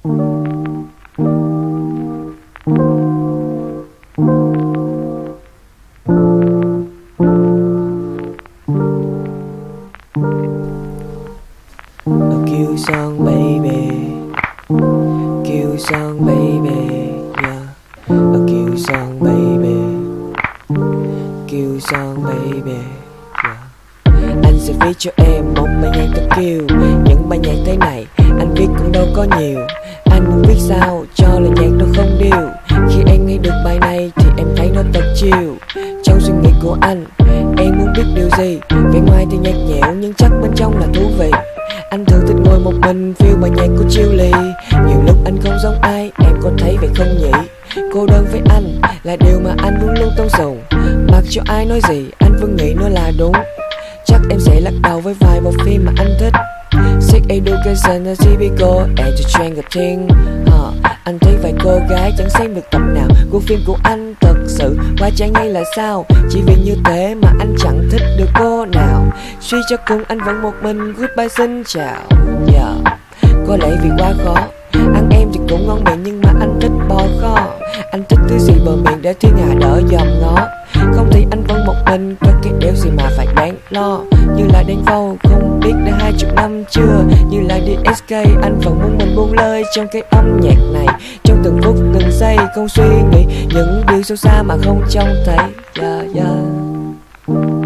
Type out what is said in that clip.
Kill song baby, kill song baby, yeah. Kill song baby, kill song baby, yeah. Anh sẽ viết cho em một bài nhạc thật kill. Những bài nhạc thế này anh viết cũng đâu có nhiều. Anh muốn viết sao cho lời nhạc nó không điêu. Khi em nghe được bài này thì em thấy nó thật chill. Trong suy nghĩ của anh, em muốn biết điều gì? Vẻ ngoài thì nhạt nhẽo nhưng chắc bên trong là thú vị. Anh thường thích ngồi một mình phiêu bài nhạc của chillie. Nhiều lúc anh không giống ai, em có thấy vậy không nhỉ? Cô đơn với anh là điều mà anh muốn luôn tôn sùng. Mặc cho ai nói gì, anh vẫn nghĩ nó là đúng. Chắc em sẽ lắc đầu với vài bộ phim mà anh thích. Sex Education là typical and to Stranger Things. Anh thấy vài cô gái chẳng xem được tập nào của phim của anh. Thật sự quá chán hay là sao? Chỉ vì như thế mà anh chẳng thích được cô nào. Suy cho cùng anh vẫn một mình. Goodbye xin chào, yeah. Có lẽ vì quá khó. Ăn em thì cũng ngon miệng nhưng mà anh thích bò kho. Anh thích thứ gì bờ miệng để thiên hạ đỡ dòm ngó. Không thì anh vẫn một mình, có cái đéo gì mà phải đáng lo. Như là đen vâu, không biết đã 20 năm chưa. Như là DSK, anh vẫn muốn mình buông lời trong cái âm nhạc này. Trong từng phút từng giây, không suy nghĩ những điều sâu xa mà không trông thấy, yeah, yeah.